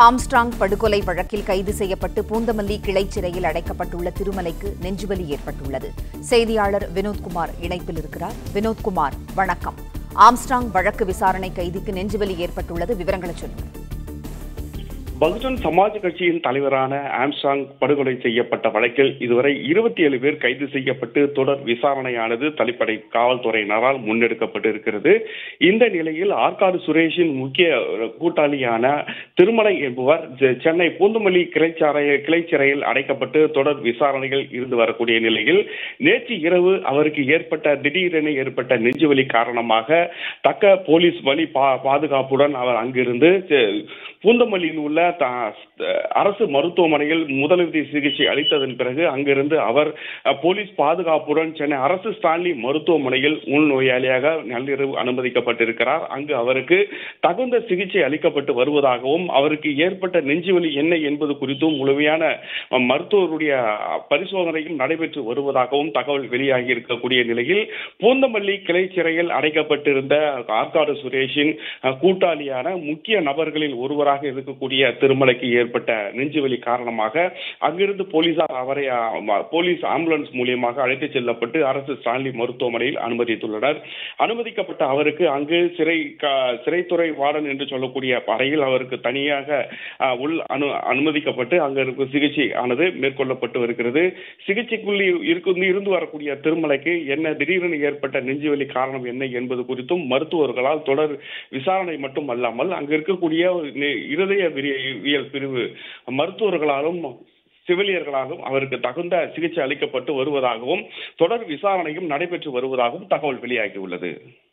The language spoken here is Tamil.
ஆம்ஸ்ட்ராங் படுகொலை வழக்கில் கைது செய்யப்பட்டு பூந்தமல்லி கிளை சிறையில் அடைக்கப்பட்டுள்ள திருமலைக்கு நெஞ்சுவலி ஏற்பட்டுள்ளது. செய்தியாளர் வினோத்குமார் இணைப்பில் இருக்கிறார். வினோத்குமார், வணக்கம். ஆம்ஸ்ட்ராங் வழக்கு விசாரணை கைதிக்கு நெஞ்சுவலி ஏற்பட்டுள்ளது, விவரங்களை சொல்லுங்கள். பகுஜன் சமாஜ் கட்சியின் தலைவரான ஆம்ஸ்ட்ராங் படுகொலை செய்யப்பட்ட வழக்கில் இதுவரை 27 பேர் கைது செய்யப்பட்டு தொடர் விசாரணையானது தனிப்படை காவல்துறையினரால் முன்னெடுக்கப்பட்டிருக்கிறது. இந்த நிலையில் ஆற்காடு சுரேஷின் முக்கிய கூட்டாளியான திருமலை என்பவர் சென்னை பூந்தமல்லி கிளை சிறையில் அடைக்கப்பட்டு தொடர் விசாரணைகள் இருந்து வரக்கூடிய நிலையில் நேற்று இரவு அவருக்கு திடீரென ஏற்பட்ட நெஞ்சுவலி காரணமாக தக்க போலீஸ் வழி பாதுகாப்புடன் அவர் அங்கிருந்து பூந்தமல்லியில் உள்ள அரசு மருத்துவமனையில் முதலுதவி சிகிச்சை அளித்ததன் பிறகு அங்கிருந்து அவர் போலீஸ் பாதுகாப்புடன் சென்னை அரசு ஸ்டான்லி மருத்துவமனையில் உள்நோயாளியாக நள்ளிரவு அனுமதிக்கப்பட்டிருக்கிறார். அங்கு அவருக்கு தகுந்த சிகிச்சை அளிக்கப்பட்டு வருவதாகவும் அவருக்கு ஏற்பட்ட நெஞ்சுவலி என்ன என்பது குறித்தும் முழுமையான மருத்துவருடைய பரிசோதனையும் நடைபெற்று வருவதாகவும் தகவல் வெளியாகி இருக்கக்கூடிய நிலையில் பூந்தமல்லி கிளை சிறையில் அடைக்கப்பட்டிருந்த ஆற்காடு சுரேஷின் கூட்டாளியான முக்கிய நபர்களில் ஒருவராக இருக்கக்கூடிய திருமலைக்கு ஏற்பட்ட நெஞ்சுவலி காரணமாக அங்கிருந்து போலீசார் அவரை போலீஸ் ஆம்புலன்ஸ் மூலியமாக அழைத்துச் செல்லப்பட்டு அரசு ஸ்டான்லி மருத்துவமனையில் அனுமதித்துள்ளனர். அனுமதிக்கப்பட்ட அவருக்கு அங்கு சிறைத்துறை வார்டன் என்று சொல்லக்கூடிய அறையில் அவருக்கு தனியாக அனுமதிக்கப்பட்டு அங்கு சிகிச்சை ஆனது மேற்கொள்ளப்பட்டு வருகிறது. சிகிச்சைக்குள் இருந்து வரக்கூடிய திருமலைக்கு என்ன திடீரென ஏற்பட்ட நெஞ்சுவலி காரணம் என்ன என்பது குறித்தும் மருத்துவர்களால் தொடர் விசாரணை மட்டும் அல்லாமல் அங்கு இருக்கக்கூடிய இருதயவியல் பிரிவு மருத்துவர்களாலும் செவிலியர்களாலும் அவருக்கு தகுந்த சிகிச்சை அளிக்கப்பட்டு வருவதாகவும் தொடர் விசாரணையும் நடைபெற்று வருவதாகவும் தகவல் வெளியாகியுள்ளது.